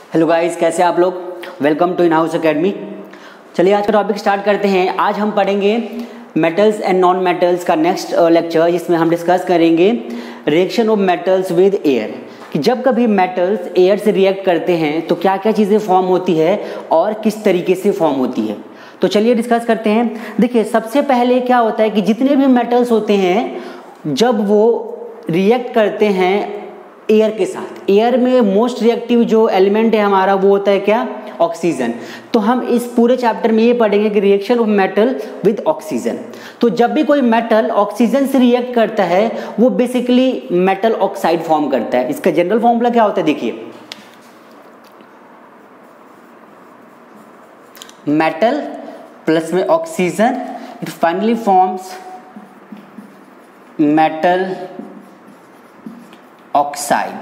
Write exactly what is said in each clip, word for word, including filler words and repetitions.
Hello guys, कैसे आप लोग। Welcome to in house academy. चलिए आज का टॉपिक स्टार्ट करते हैं। आज हम पढ़ेंगे मेटल्स एंड नॉन मेटल्स का नेक्स्ट लेक्चर, जिसमें हम डिस्कस करेंगे reaction of metals with air, कि जब कभी मेटल्स एयर से रिएक्ट करते हैं तो क्या क्या चीज़ें फॉर्म होती है और किस तरीके से फॉर्म होती है। तो चलिए डिस्कस करते हैं। देखिए, सबसे पहले क्या होता है कि जितने भी मेटल्स होते हैं जब वो रिएक्ट करते हैं एयर के साथ, एयर में मोस्ट रिएक्टिव जो एलिमेंट है हमारा वो होता है क्या, ऑक्सीजन। तो हम इस पूरे चैप्टर में ये पढ़ेंगे कि reaction of metal with oxygen. तो जब भी कोई मेटल ऑक्सीजन से रिएक्ट करता है वो बेसिकली मेटल ऑक्साइड फॉर्म करता है। इसका जनरल फॉर्मूला क्या होता है, देखिए, मेटल प्लस में oxygen, it finally forms metal oxide.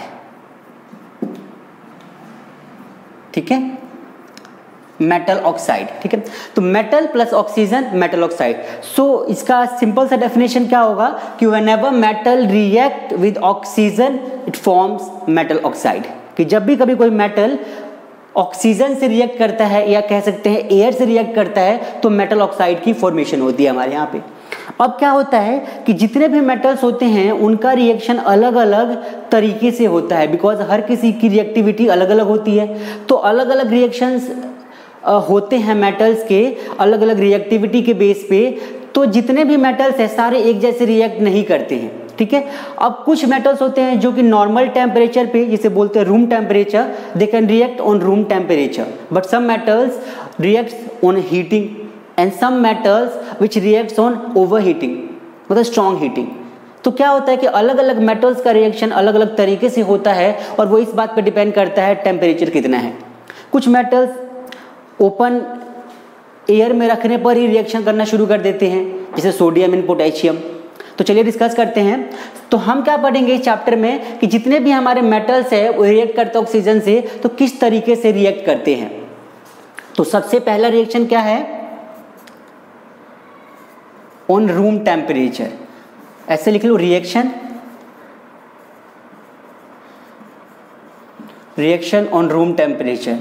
ठीक है, मेटल ऑक्साइड। ठीक है, तो metal plus oxygen metal oxide. So इसका सिंपल सा डेफिनेशन क्या होगा कि whenever metal react with oxygen it forms metal oxide. कि जब भी कभी कोई मेटल ऑक्सीजन से रिएक्ट करता है या कह सकते हैं एयर से रिएक्ट करता है तो मेटल ऑक्साइड की फॉर्मेशन होती है हमारे यहाँ पे। अब क्या होता है कि जितने भी मेटल्स होते हैं उनका रिएक्शन अलग अलग तरीके से होता है, बिकॉज हर किसी की रिएक्टिविटी अलग अलग होती है। तो अलग अलग रिएक्शंस होते हैं मेटल्स के, अलग अलग रिएक्टिविटी के बेस पे। तो जितने भी मेटल्स हैं सारे एक जैसे रिएक्ट नहीं करते हैं। ठीक है, अब कुछ मेटल्स होते हैं जो कि नॉर्मल टेम्परेचर पे, जिसे बोलते हैं room temperature, they can react on room temperature, but some metals reacts on heating and some metals which reacts on overheating, मतलब स्ट्रॉन्ग हीटिंग। तो क्या होता है कि अलग अलग मेटल्स का रिएक्शन अलग अलग तरीके से होता है और वो इस बात पे डिपेंड करता है टेम्परेचर कितना है। कुछ मेटल्स ओपन एयर में रखने पर ही रिएक्शन करना शुरू कर देते हैं, जैसे सोडियम एंड पोटेशियम। तो चलिए डिस्कस करते हैं। तो हम क्या पढ़ेंगे इस चैप्टर में कि जितने भी हमारे मेटल्स है वो रिएक्ट करते हैं ऑक्सीजन से, तो किस तरीके से रिएक्ट करते हैं। तो सबसे पहला रिएक्शन क्या है, ऑन रूम टेम्परेचर। ऐसे लिख लो, reaction reaction on room temperature.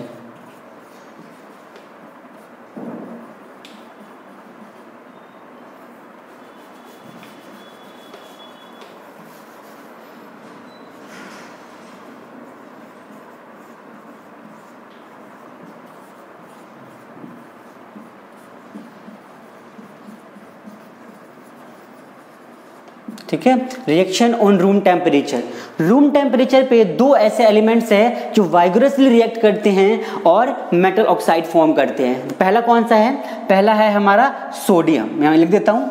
ठीक है, reaction on room temperature. Room temperature पे दो ऐसे एलिमेंट्स हैं जो वाइगरसली रिएक्ट करते हैं और मेटल ऑक्साइड फॉर्म करते हैं। तो पहला कौन सा है, पहला है हमारा सोडियम। मैं यहाँ लिख देता हूं,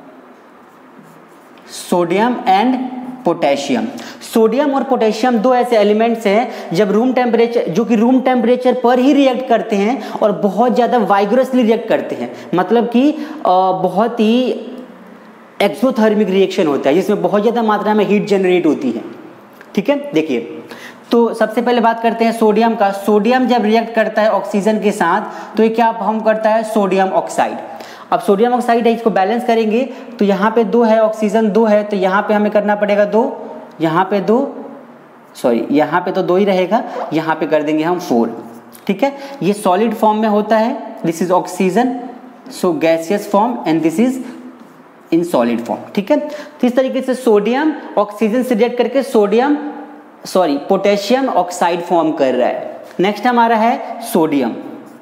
सोडियम एंड पोटेशियम। सोडियम और पोटेशियम दो ऐसे एलिमेंट्स हैं जब रूम टेम्परेचर, जो कि रूम टेम्परेचर पर ही रिएक्ट करते हैं और बहुत ज़्यादा वाइगरसली रिएक्ट करते हैं, मतलब कि बहुत ही एक्सोथर्मिक रिएक्शन होता है जिसमें बहुत ज़्यादा मात्रा में हीट जनरेट होती है। ठीक है, देखिए, तो सबसे पहले बात करते हैं सोडियम का। सोडियम जब रिएक्ट करता है ऑक्सीजन के साथ तो ये क्या फॉर्म करता है, सोडियम ऑक्साइड। अब सोडियम ऑक्साइड है, इसको बैलेंस करेंगे तो यहाँ पे दो है, ऑक्सीजन दो है, तो यहाँ पे हमें करना पड़ेगा दो, यहाँ पे दो, सॉरी यहाँ पे तो दो ही रहेगा, यहाँ पे कर देंगे हम फोर। ठीक है, ये सॉलिड फॉर्म में होता है, this is oxygen, so gaseous form, and this is in solid form. ठीक है, तो इस तरीके से सोडियम ऑक्सीजन से रिएक्ट करके sodium sorry potassium oxide form कर रहा है। नेक्स्ट हमारा है सोडियम।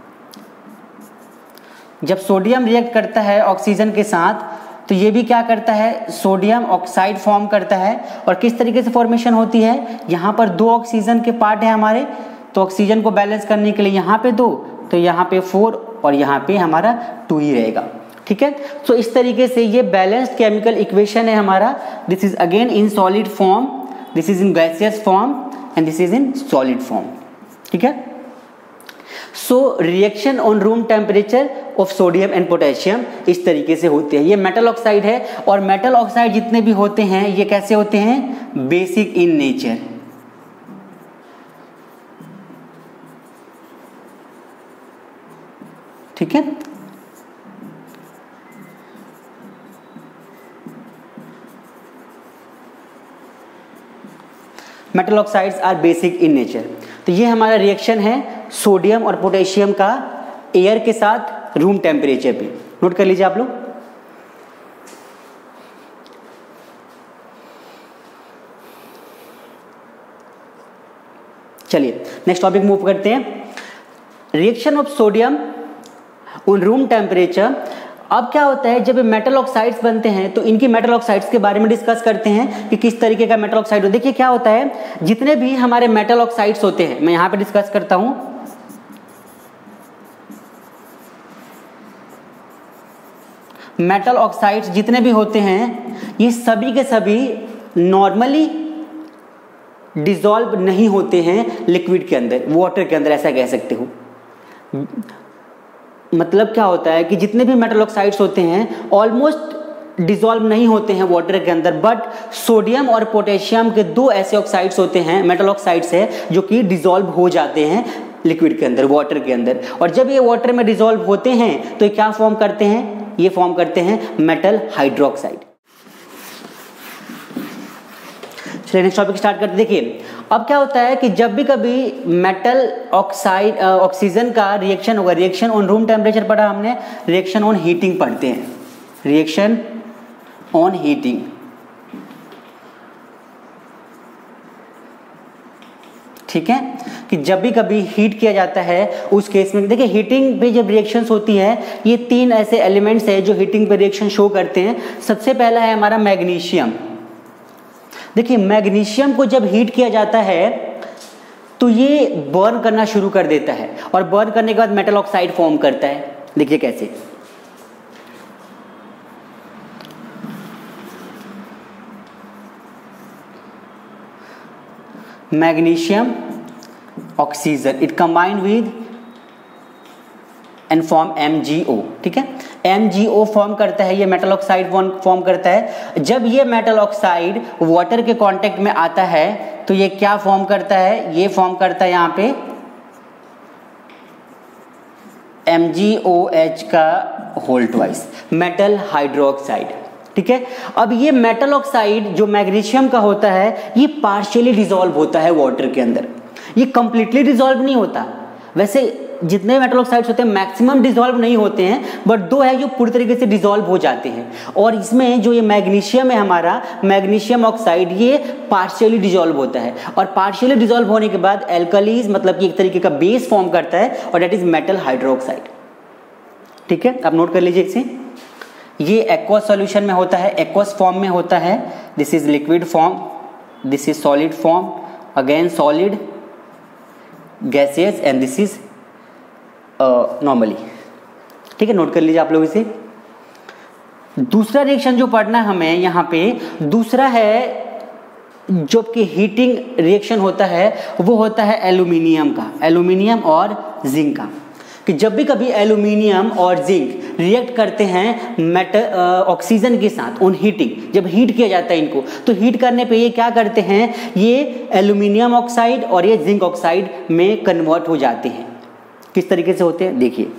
जब सोडियम रिएक्ट करता है ऑक्सीजन के साथ तो ये भी क्या करता है, सोडियम ऑक्साइड फॉर्म करता है। और किस तरीके से फॉर्मेशन होती है, यहाँ पर दो ऑक्सीजन के पार्ट है हमारे, तो ऑक्सीजन को बैलेंस करने के लिए यहाँ पे दो, तो यहाँ पे फोर और यहाँ पे हमारा टू ही रहेगा। ठीक है, तो इस तरीके से ये बैलेंस्ड केमिकल इक्वेशन है हमारा। This is again in solid form, this is in gaseous form and this is in solid form. ठीक है, so reaction on room temperature of sodium and potassium इस तरीके से होते हैं। ये मेटल ऑक्साइड है और मेटल ऑक्साइड जितने भी होते हैं ये कैसे होते हैं, बेसिक इन नेचर। ठीक है, metal oxides are basic in nature. तो ये हमारा रिएक्शन है सोडियम और पोटेशियम का एयर के साथ रूम टेम्परेचर पे। नोट कर लीजिए आप लोग। चलिए नेक्स्ट टॉपिक मूव करते हैं। Reaction of sodium on room temperature. अब क्या होता है, जब मेटल ऑक्साइड्स बनते हैं तो इनकी मेटल ऑक्साइड्स के बारे में डिस्कस करते हैं कि किस तरीके का मेटल ऑक्साइड हो। देखिए क्या होता है, जितने भी हमारे मेटल ऑक्साइड्स होते हैं, मैं यहाँ पे डिस्कस करता हूँ। मेटल ऑक्साइड्स जितने भी होते हैं ये सभी के सभी नॉर्मली डिसॉल्व नहीं होते हैं लिक्विड के अंदर, वाटर के अंदर, ऐसा कह सकते हो। मतलब क्या होता है कि जितने भी मेटल ऑक्साइड्स होते हैं ऑलमोस्ट डिसॉल्व नहीं होते हैं वाटर के अंदर, बट सोडियम और पोटेशियम के दो ऐसे ऑक्साइड्स होते हैं, मेटल ऑक्साइड्स है, जो कि डिसॉल्व हो जाते हैं लिक्विड के अंदर, वाटर के अंदर। और जब ये वाटर में डिसॉल्व होते हैं तो ये क्या फॉर्म करते हैं, ये फॉर्म करते हैं मेटल हाइड्रोक्साइड। चलिए नेक्स्ट टॉपिक स्टार्ट करते। देखिए अब क्या होता है कि जब भी कभी मेटल ऑक्साइड ऑक्सीजन का रिएक्शन होगा, रिएक्शन ऑन रूम टेम्परेचर पढ़ा हमने, रिएक्शन ऑन हीटिंग पढ़ते हैं, रिएक्शन ऑन हीटिंग। ठीक है, कि जब भी कभी हीट किया जाता है उस केस में, देखिए हीटिंग पे जब रिएक्शंस होती है, ये तीन ऐसे एलिमेंट्स हैं जो हीटिंग पे रिएक्शन शो करते हैं। सबसे पहला है हमारा मैग्नीशियम। देखिए मैग्नीशियम को जब हीट किया जाता है तो ये बर्न करना शुरू कर देता है, और बर्न करने के बाद मेटल ऑक्साइड फॉर्म करता है। देखिए कैसे, magnesium oxygen, it combined with and form M G O. ठीक है, एम जी ओ फॉर्म करता है, ये मेटल ऑक्साइड फॉर्म करता है। जब ये मेटल ऑक्साइड वाटर के कांटेक्ट में आता है तो ये क्या फॉर्म करता है, ये फॉर्म करता है यहाँ पे एम जी ओ एच का होल ट्वाइस, मेटल हाइड्रोक्साइड। ठीक है, अब ये मेटल ऑक्साइड जो मैग्नीशियम का होता है ये पार्शियली डिसॉल्व होता है वाटर के अंदर, ये कंप्लीटली डिसॉल्व नहीं होता। वैसे जितने मेटल ऑक्साइड्स होते हैं मैक्सिमम डिसॉल्व नहीं होते हैं, बट दो है जो पूरी तरीके से डिसॉल्व हो जाते हैं। और इसमें जो ये मैग्नीशियम है हमारा, मैग्नीशियम ऑक्साइड, ये पार्शियली डिसॉल्व होता है, और पार्शियली डिसॉल्व होने के बाद एल्कलीज मतलब कि एक तरीके का बेस फॉर्म करता है, और दैट इज मेटल हाइड्रोक्साइड। ठीक है, आप नोट कर लीजिए इसे। ये एक्वस सॉल्यूशन में होता है, एक्वस फॉर्म में होता है। This is liquid form, this is solid form, again solid, gaseous, and this is normally. ठीक है, नोट कर लीजिए आप लोग इसे। दूसरा रिएक्शन जो पढ़ना हमें यहाँ पे, दूसरा है जो कि हीटिंग रिएक्शन होता है, वो होता है एल्यूमिनियम का, एल्यूमिनियम और जिंक का। कि जब भी कभी एल्यूमिनियम और जिंक रिएक्ट करते हैं मेटल ऑक्सीजन के साथ ऑन हीटिंग, जब हीट किया जाता है इनको, तो हीट करने पे ये क्या करते हैं, ये एल्यूमिनियम ऑक्साइड और ये जिंक ऑक्साइड में कन्वर्ट हो जाते हैं। किस तरीके से होते हैं देखिए,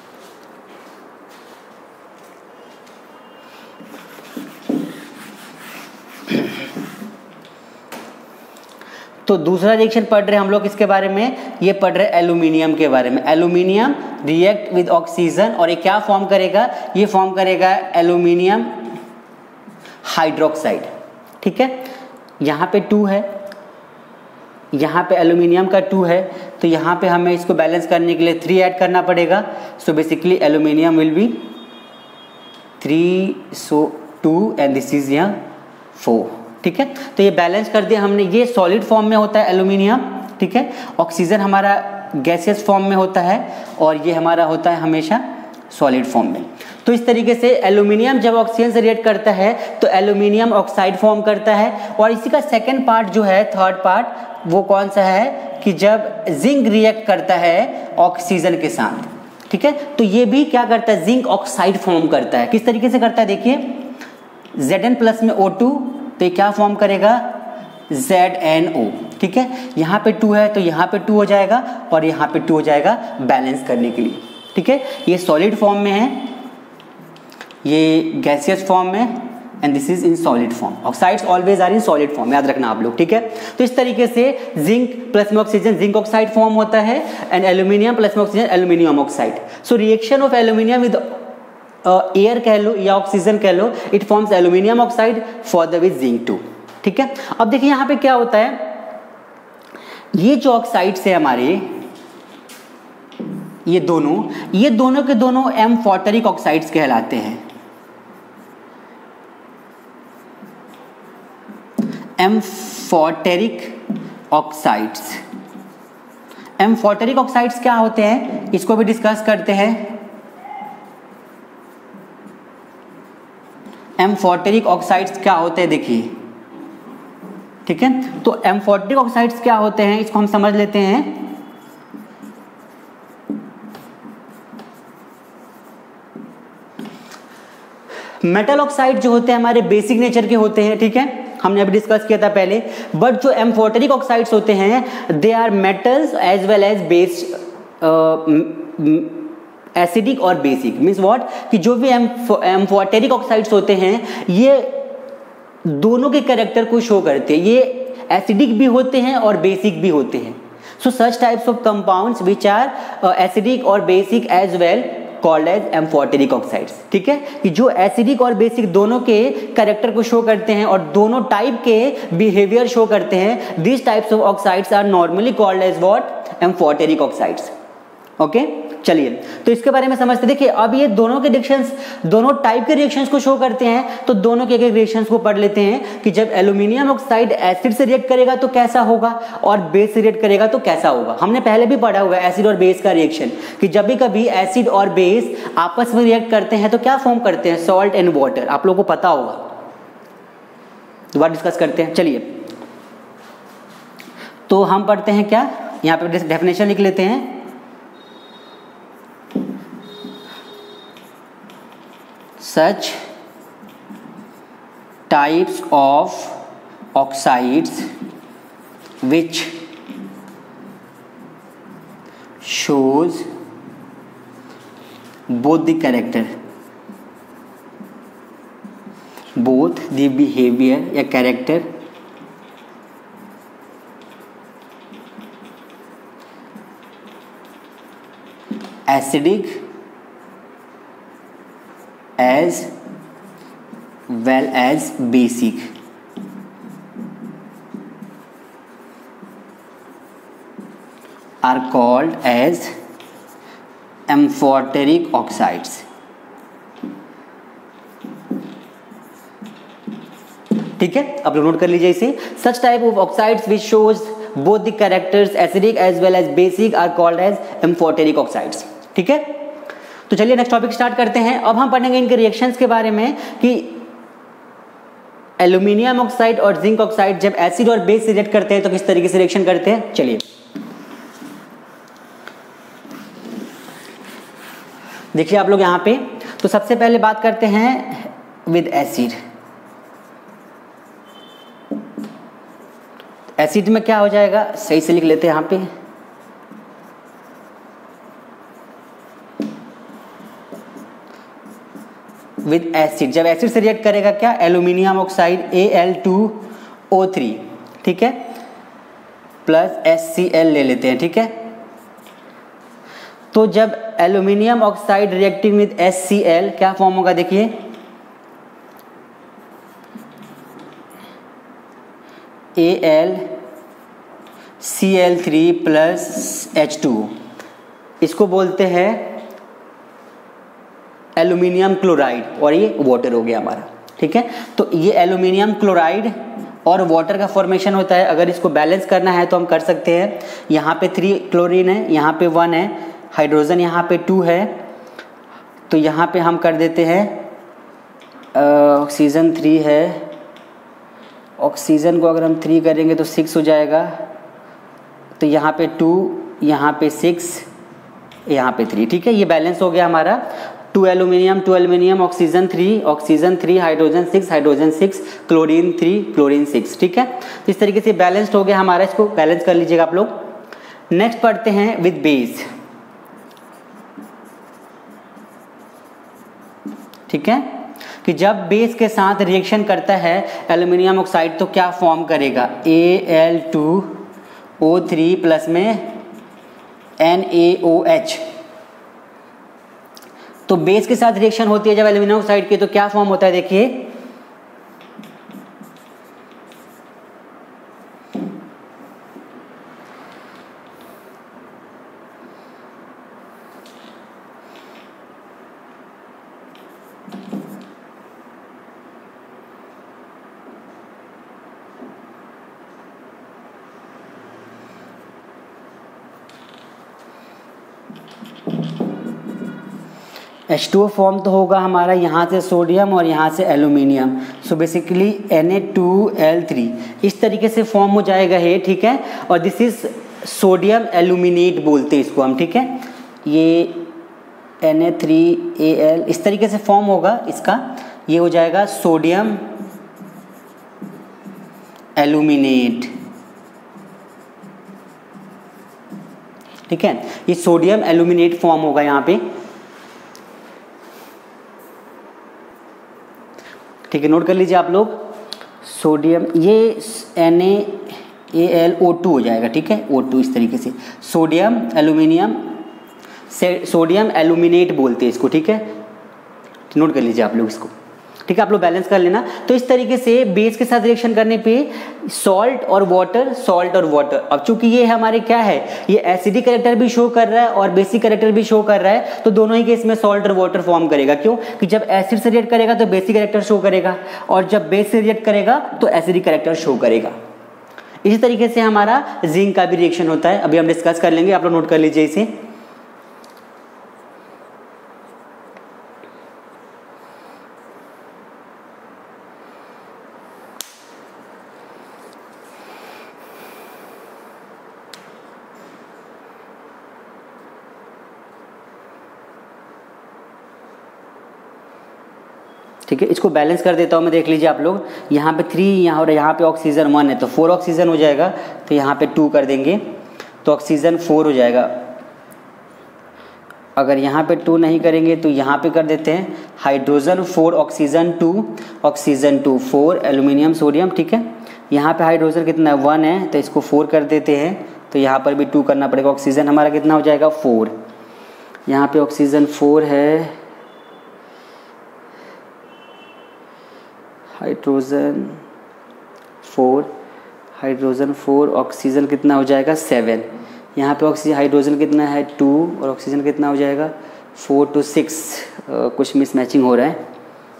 तो दूसरा रिएक्शन पढ़ रहे हैं हम लोग इसके बारे में, ये पढ़ रहे हैं एल्यूमिनियम के बारे में। एल्यूमिनियम रिएक्ट विद ऑक्सीजन और ये क्या फॉर्म करेगा, ये फॉर्म करेगा एल्यूमिनियम हाइड्रोक्साइड। ठीक है, यहाँ पे टू है, यहाँ पे एल्यूमिनियम का टू है, तो यहाँ पे हमें इसको बैलेंस करने के लिए थ्री ऐड करना पड़ेगा। So basically aluminium will be three, so two, and this is यहाँ फोर। ठीक है, तो ये बैलेंस कर दिया हमने। ये सॉलिड फॉर्म में होता है एल्यूमिनियम। ठीक है, ऑक्सीजन हमारा गैसियस फॉर्म में होता है, और ये हमारा होता है हमेशा सॉलिड फॉर्म में। तो इस तरीके से एल्यूमिनियम जब ऑक्सीजन से रिएक्ट करता है तो एल्यूमिनियम ऑक्साइड फॉर्म करता है। और इसी का सेकेंड पार्ट जो है, थर्ड पार्ट, वो कौन सा है कि जब जिंक रिएक्ट करता है ऑक्सीजन के साथ। ठीक है, तो ये भी क्या करता है, जिंक ऑक्साइड फॉर्म करता है। किस तरीके से करता है देखिए, जेड एन प्लस में ओ टू, तो ये क्या फॉर्म करेगा, जेड एन ओ। ठीक है, यहाँ पे टू है तो यहाँ पे टू हो जाएगा, और यहाँ पे टू हो जाएगा बैलेंस करने के लिए। ठीक है, ये सॉलिड फॉर्म में है, ये गैसियस फॉर्म में, and this is in solid form. Oxides always are in solid form, याद रखना आप लोग, ठीक है। तो इस तरीके से जिंक प्लस में ऑक्सीजन जिंक ऑक्साइड फॉर्म होता है एंड एल्यूमिनियम प्लस में oxygen aluminium oxide. So reaction of aluminium with air कह लो या ऑक्सीजन कह लो, it forms aluminium oxide for with zinc too, ठीक है। अब देखिए यहाँ पे क्या होता है, ये जो ऑक्साइड्स है हमारे, ये दोनों ये दोनों के दोनों एम्फोटेरिक ऑक्साइड्स कहलाते हैं। एम्फोटेरिक ऑक्साइड्स एम्फोटेरिक ऑक्साइड्स क्या होते हैं, इसको भी डिस्कस करते हैं। एम्फोटेरिक ऑक्साइड्स क्या होते हैं देखिए, ठीक है। तो एम्फोटेरिक ऑक्साइड्स क्या होते हैं इसको हम समझ लेते हैं। मेटल ऑक्साइड जो होते हैं हमारे बेसिक नेचर के होते हैं, ठीक है, हमने अभी डिस्कस किया था पहले। बट जो एम्फोटेरिक ऑक्साइड्स होते हैं they are metals as well as base, acidic और बेसिक। मीन्स व्हाट, कि जो भी एम्फोटेरिक ऑक्साइड्स होते हैं ये दोनों के कैरेक्टर को शो करते हैं, ये एसिडिक भी होते हैं और बेसिक भी होते हैं। So such types of compounds which are acidic और basic as well called as amphoteric oxides, ठीक है। कि जो एसिडिक और बेसिक दोनों के कैरेक्टर को शो करते हैं और दोनों टाइप के बिहेवियर शो करते हैं, this types of oxides are normally called as what, amphoteric oxides. Okay, चलिए तो इसके बारे में समझते। देखिए अब ये दोनों के रिएक्शंस, दोनों टाइप के रिएक्शंस को शो करते हैं, तो दोनों के एक एक रिएक्शंस को पढ़ लेते हैं कि जब एल्यूमिनियम ऑक्साइड एसिड से रिएक्ट करेगा तो कैसा होगा और बेस से रिएक्ट करेगा तो कैसा होगा। हमने पहले भी पढ़ा हुआ है एसिड और बेस का रिएक्शन, कि जब भी कभी एसिड और बेस आपस में रिएक्ट करते हैं तो क्या फॉर्म करते हैं, सॉल्ट एंड वाटर। आप लोगों को पता होगा, दोबारा डिस्कस करते हैं। चलिए तो हम पढ़ते हैं क्या, यहाँ पे डेफिनेशन लिख लेते हैं। Such types of oxides which shows both the character, both the behavior या character acidic as well as basic are called as amphoteric oxides। ठीक है, अब नोट कर लीजिए इसे। such type of oxides which shows both the characters acidic as well as basic are called as amphoteric oxides। ठीक है, तो चलिए नेक्स्ट टॉपिक स्टार्ट करते हैं। अब हम पढ़ेंगे इनके रिएक्शंस के बारे में कि एल्यूमिनियम ऑक्साइड और जिंक ऑक्साइड जब एसिड और बेस से रिएक्ट करते हैं तो किस तरीके से रिएक्शन करते हैं। चलिए देखिए आप लोग यहाँ पे, तो सबसे पहले बात करते हैं विद एसिड। एसिड में क्या हो जाएगा, सही से लिख लेते हैं यहाँ पे, विद एसिड। जब एसिड से रिएक्ट करेगा क्या, aluminium oxide A L two O three, ठीक है, प्लस एस सी एल ले लेते हैं, ठीक है। तो जब aluminium oxide reacting with S C L क्या फॉर्म होगा, देखिए A L C L three plus H two, इसको बोलते हैं एल्यूमिनियम क्लोराइड और ये वाटर हो गया हमारा, ठीक है। तो ये एल्यूमिनियम क्लोराइड और वाटर का फॉर्मेशन होता है। अगर इसको बैलेंस करना है तो हम कर सकते हैं। यहाँ पे थ्री क्लोरीन है, यहाँ पे वन है, हाइड्रोजन यहाँ पे टू है, तो यहाँ पे हम कर देते हैं ऑक्सीजन थ्री है। ऑक्सीजन को अगर हम थ्री करेंगे तो सिक्स हो जाएगा, तो यहाँ पे टू, यहाँ पे सिक्स, यहाँ पे थ्री, ठीक है। ये बैलेंस हो गया हमारा, two aluminium two aluminium, oxygen three oxygen three, hydrogen six hydrogen six, chlorine three chlorine six, ठीक है। तो इस तरीके से बैलेंस्ड हो गया हमारा, इसको बैलेंस कर लीजिएगा आप लोग। नेक्स्ट पढ़ते हैं विद बेस, ठीक है। कि जब बेस के साथ रिएक्शन करता है एल्यूमिनियम ऑक्साइड तो क्या फॉर्म करेगा, A L two O three plus में एन ए ओ एच। तो बेस के साथ रिएक्शन होती है जब एल्यूमिनियम ऑक्साइड की तो क्या फॉर्म होता है, देखिए एच टू ओ फॉर्म तो होगा हमारा यहाँ से सोडियम और यहाँ से aluminium, so basically N A two L three इस तरीके से फॉर्म हो जाएगा ये, ठीक है। और दिस इज सोडियम एल्यूमिनेट बोलते हैं इसको हम, ठीक है। ये N A three A L इस तरीके से फॉर्म होगा इसका, ये हो जाएगा सोडियम एल्यूमिनेट, ठीक है। ये सोडियम एल्यूमिनेट फॉर्म होगा यहाँ पे, ठीक है। नोट कर लीजिए आप लोग, सोडियम ये N A L O two हो जाएगा, ठीक है, ओ टू इस तरीके से सोडियम एल्यूमिनियम से सोडियम एल्यूमिनेट बोलते हैं इसको, ठीक है। नोट कर लीजिए आप लोग इसको, ठीक है। आप लोग बैलेंस कर लेना। तो इस तरीके से बेस के साथ रिएक्शन करने पे सॉल्ट और वाटर, सॉल्ट और वाटर, अब चूंकि ये हमारे क्या है, ये एसिडिक कैरेक्टर भी शो कर रहा है और बेसिक कैरेक्टर भी शो कर रहा है, तो दोनों ही केस में सॉल्ट और वाटर फॉर्म करेगा। क्यों कि जब एसिड से रिएक्ट करेगा तो बेसिक कैरेक्टर शो करेगा और जब बेस से रिएक्ट करेगा तो एसिडिक कैरेक्टर शो करेगा। इसी तरीके से हमारा जिंक का भी रिएक्शन होता है, अभी हम डिस्कस कर लेंगे, आप लोग नोट कर लीजिए इसे। ठीक है, इसको बैलेंस कर देता हूँ मैं, देख लीजिए आप लोग, यहाँ पे थ्री यहाँ और यहाँ पे ऑक्सीजन वन है तो फोर ऑक्सीजन हो जाएगा, तो यहाँ पे टू कर देंगे तो ऑक्सीजन फोर हो जाएगा। अगर यहाँ पे टू नहीं करेंगे तो यहाँ पे कर देते हैं hydrogen four oxygen two, oxygen two four aluminium sodium, ठीक है। यहाँ पे हाइड्रोजन कितना है, वन है, तो इसको फोर कर देते हैं, तो यहाँ पर भी टू करना पड़ेगा। ऑक्सीजन हमारा कितना हो जाएगा, फोर। यहाँ पे ऑक्सीजन फोर है, hydrogen four, hydrogen four, oxygen कितना हो जाएगा, सेवन। यहाँ पे ऑक्सीजन हाइड्रोजन कितना है, टू, और ऑक्सीजन कितना हो जाएगा, फोर टू सिक्स, कुछ मिसमैचिंग हो रहा है।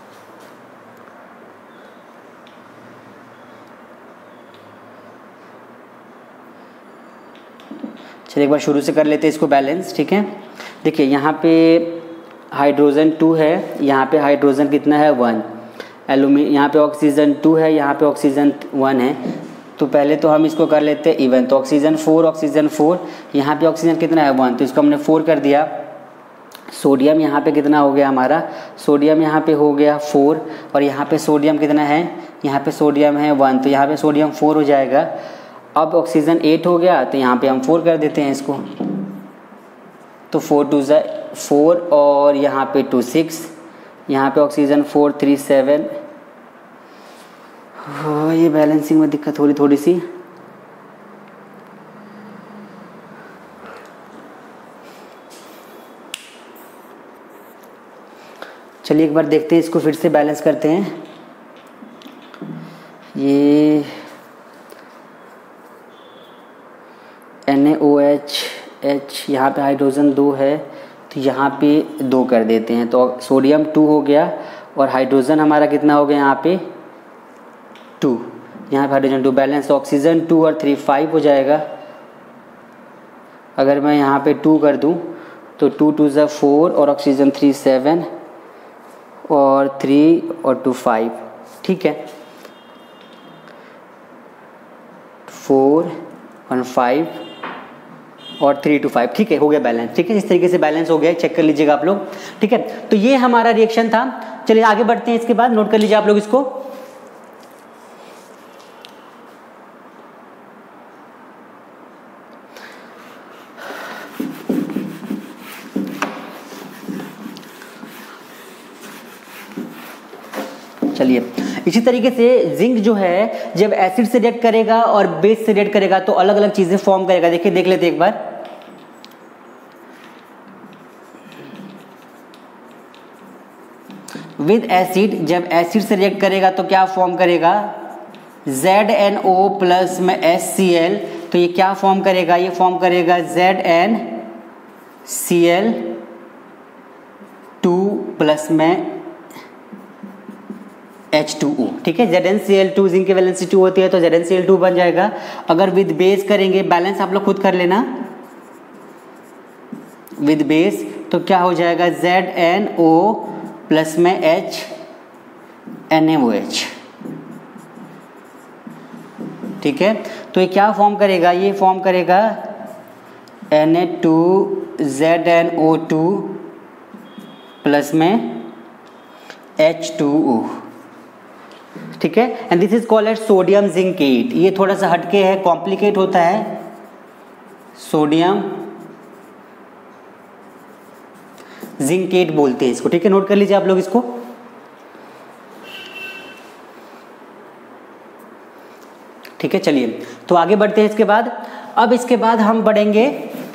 चलिए एक बार शुरू से कर लेते हैं इसको बैलेंस, ठीक है। देखिए यहाँ पे हाइड्रोजन टू है, यहाँ पे हाइड्रोजन कितना है, वन, एल्यूमी यहाँ पे ऑक्सीजन टू है, यहाँ पे ऑक्सीजन वन है, तो पहले तो हम इसको कर लेते हैं इवन, तो ऑक्सीजन फोर, ऑक्सीजन फोर, यहाँ पे ऑक्सीजन कितना है, वन, तो इसको हमने फोर कर दिया। सोडियम यहाँ पे कितना हो गया हमारा, सोडियम यहाँ पे हो गया फोर, और यहाँ पे सोडियम कितना है, यहाँ पे सोडियम है वन, तो यहाँ पे सोडियम फोर हो जाएगा। अब ऑक्सीजन एट हो गया, तो यहाँ पे हम फोर कर देते हैं इसको, तो फोर टू ज़ा फोर, और यहाँ पे टू सिक्स, यहाँ पे ऑक्सीजन फोर थ्री सेवन। हाँ, ये बैलेंसिंग में दिक्कत हो रही थोड़ी सी। चलिए एक बार देखते हैं इसको, फिर से बैलेंस करते हैं। ये N A O H H, यहाँ पे हाइड्रोजन दो है, तो यहाँ पे दो कर देते हैं, तो सोडियम टू हो गया, और हाइड्रोजन हमारा कितना हो गया यहाँ पे, टू, यहाँ पे hydrogen two, balance oxygen two और थ्री, फाइव हो जाएगा। अगर मैं यहाँ पे टू कर दूँ तो टू टू ज़ा फोर, और ऑक्सीजन थ्री सेवन, और थ्री और टू फाइव, ठीक है, फोर वन फाइव और थ्री टू फाइव, ठीक है, हो गया बैलेंस, ठीक है। इस तरीके से बैलेंस हो गया, चेक कर लीजिएगा आप लोग, ठीक है। तो ये हमारा रिएक्शन था। चलिए आगे बढ़ते हैं, इसके बाद नोट कर लीजिए आप लोग इसको। चलिए, इसी तरीके से जिंक जो है जब एसिड से रिएक्ट करेगा और बेस से रिएक्ट करेगा तो अलग अलग चीजें फॉर्म करेगा। देखिए देख लेते एक बार। विद एसिड, जब एसिड से रिएक्ट करेगा तो क्या फॉर्म करेगा, जेड एन ओ प्लस में एस सी एल, तो ये क्या फॉर्म करेगा, ये फॉर्म करेगा Z N C L two plus में एच टू ओ। ठीक है, Z N C L two, zinc की वैलेंसी टू होती है तो Z N C L two बन जाएगा। अगर विद बेस करेंगे, बैलेंस आप लोग खुद कर लेना, विद बेस तो क्या हो जाएगा, जेड एन ओ प्लस में H N A O H. ठीक है, तो ये क्या फॉर्म करेगा, ये फॉर्म करेगा N A two Z N O two plus में एच टू ओ। ठीक है, and this is called at sodium zincate. ये थोड़ा सा हटके है, कॉम्प्लिकेट होता है, सोडियम जिंकेट बोलते हैं इसको। ठीक है, नोट कर लीजिए आप लोग इसको। ठीक है, चलिए तो आगे बढ़ते हैं इसके बाद। अब इसके बाद हम बढ़ेंगे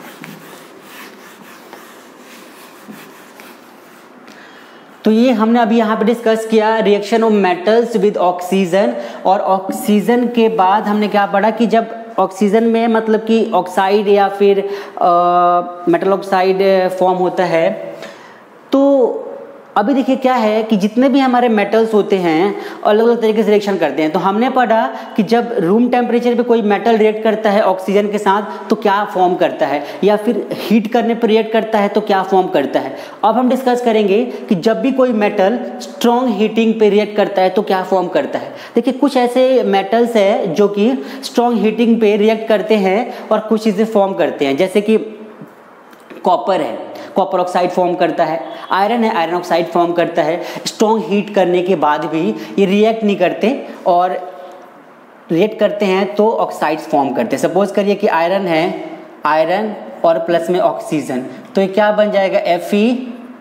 तो ये हमने अभी यहाँ पे डिस्कस किया reaction of metals with oxygen, और ऑक्सीजन के बाद हमने क्या पढ़ा कि जब ऑक्सीजन में मतलब कि ऑक्साइड या फिर मेटल ऑक्साइड फॉर्म होता है, तो अभी देखिए क्या है कि जितने भी हमारे मेटल्स होते हैं अलग अलग तरीके से रिएक्शन करते हैं। तो हमने पढ़ा कि जब रूम टेम्परेचर पे कोई मेटल रिएक्ट करता है ऑक्सीजन के साथ तो क्या फॉर्म करता है, या फिर हीट करने पर रिएक्ट करता है तो क्या फॉर्म करता है। अब हम डिस्कस करेंगे कि जब भी कोई मेटल स्ट्रॉन्ग हीटिंग पे रिएक्ट करता है तो क्या फॉर्म करता है। देखिए कुछ ऐसे मेटल्स है जो कि स्ट्रॉन्ग हीटिंग पे रिएक्ट करते हैं और कुछ चीज़ें फॉर्म करते हैं, जैसे कि कॉपर है, कॉपर ऑक्साइड फॉर्म करता है, आयरन है, आयरन ऑक्साइड फॉर्म करता है। स्ट्रॉन्ग हीट करने के बाद भी ये रिएक्ट नहीं करते और रिएक्ट करते हैं तो ऑक्साइड्स फॉर्म करते हैं। सपोज करिए कि आयरन है, आयरन और प्लस में ऑक्सीजन, तो ये क्या बन जाएगा, F E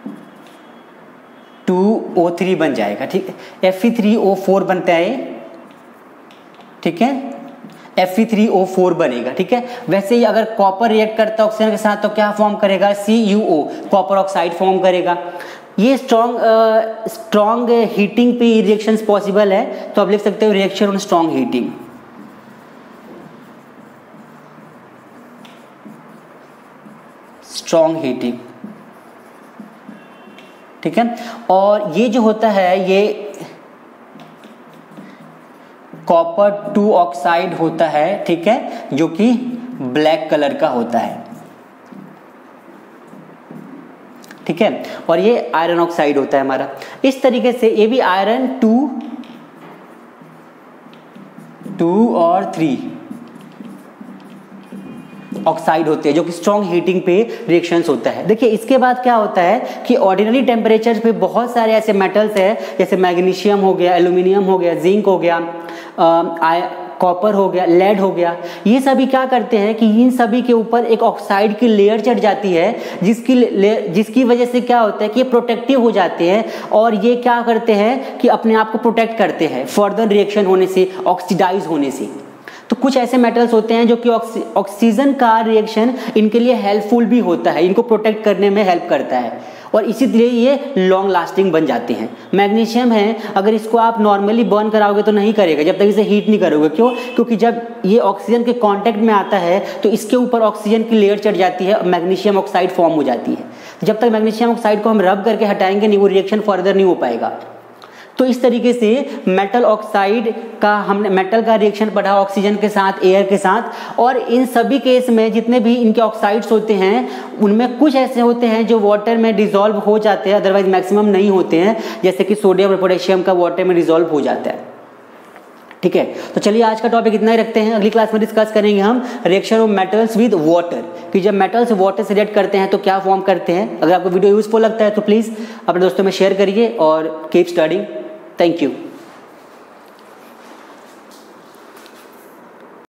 two O three बन जाएगा। ठीक है, F E three O four बनता है, ठीक है, F E three O four बनेगा। ठीक है, वैसे ही अगर कॉपर रिएक्ट करता है ऑक्सीजन के साथ तो क्या फॉर्म करेगा, C U O, copper oxide form करेगा। ये स्ट्रॉन्ग स्ट्रॉन्ग हीटिंग पे रिएक्शंस पॉसिबल है, तो आप लिख सकते हो reaction on strong heating. Strong heating, ठीक है, और ये जो होता है ये कॉपर टू ऑक्साइड होता है, ठीक है, जो कि ब्लैक कलर का होता है। ठीक है, और ये आयरन ऑक्साइड होता है हमारा। इस तरीके से ये भी आयरन टू टू और थ्री ऑक्साइड होते हैं जो कि स्ट्रॉन्ग हीटिंग पे रिएक्शंस होता है। देखिए इसके बाद क्या होता है कि ऑर्डिनरी टेम्परेचर पे बहुत सारे ऐसे मेटल्स हैं, जैसे मैग्नीशियम हो गया, एल्यूमिनियम हो गया, जिंक हो गया, कॉपर हो गया, लेड हो गया। ये सभी क्या करते हैं कि इन सभी के ऊपर एक ऑक्साइड की लेयर चढ़ जाती है, जिसकी जिसकी वजह से क्या होता है कि ये प्रोटेक्टिव हो जाते हैं और ये क्या करते हैं कि अपने आप को प्रोटेक्ट करते हैं फर्दर रिएक्शन होने से, ऑक्सीडाइज होने से। तो कुछ ऐसे मेटल्स होते हैं जो कि ऑक्सीजन का रिएक्शन इनके लिए हेल्पफुल भी होता है, इनको प्रोटेक्ट करने में हेल्प करता है और इसीलिए ये लॉन्ग लास्टिंग बन जाते हैं। मैग्नीशियम है, अगर इसको आप नॉर्मली बर्न कराओगे तो नहीं करेगा जब तक इसे हीट नहीं करोगे। क्यों? क्योंकि जब ये ऑक्सीजन के कांटेक्ट में आता है तो इसके ऊपर ऑक्सीजन की लेयर चढ़ जाती है, मैग्नीशियम ऑक्साइड फॉर्म हो जाती है। जब तक मैग्नीशियम ऑक्साइड को हम रब करके हटाएंगे नहीं, वो रिएक्शन फर्दर नहीं हो पाएगा। तो इस तरीके से मेटल ऑक्साइड का हमने मेटल का रिएक्शन पढ़ा ऑक्सीजन के साथ, एयर के साथ, और इन सभी केस में जितने भी इनके ऑक्साइड्स होते हैं उनमें कुछ ऐसे होते हैं जो वाटर में डिसॉल्व हो जाते हैं, अदरवाइज मैक्सिमम नहीं होते हैं, जैसे कि सोडियम और पोटेशियम का वाटर में डिसॉल्व हो जाता है। ठीक है, तो चलिए आज का टॉपिक इतना ही रखते हैं। अगली क्लास में डिस्कस करेंगे हम reaction of metals with water, कि जब मेटल्स वाटर से रिएक्ट करते हैं तो क्या फॉर्म करते हैं। अगर आपको वीडियो यूजफुल लगता है तो प्लीज़ अपने दोस्तों में शेयर करिए और कीप स्टडिंग। Thank you.